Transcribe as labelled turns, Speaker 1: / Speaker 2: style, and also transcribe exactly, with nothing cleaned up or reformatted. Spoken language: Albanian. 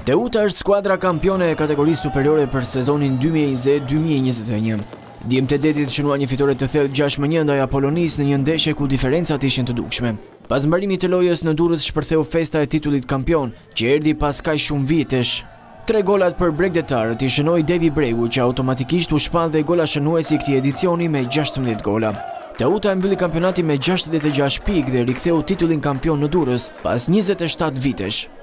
Speaker 1: Teuta është skuadra kampione e kategorisë superiore për sezonin dy mijë e njëzet dy mijë e njëzet e një. Dje të detit shënua një fitore të thellë gjashtë me një ndaj Apollonisë në një ndeshje ku diferencat ishin të dukshme. Pas mbarimit të lojës në Durrës shpërtheu festa e titullit kampion, që erdhi pas kaq shumë vitesh. Tre golat për bregdetarët i shënoi Devi Bregu, që automatikisht u shpall dhe gola shënuesi i këtij edicioni me gjashtëmbëdhjetë gola. Teuta e mbylli kampionatin me gjashtëdhjetë e gjashtë pikë dhe riktheu titullin kampion në Durrës pas njëzet e shtatë vitesh.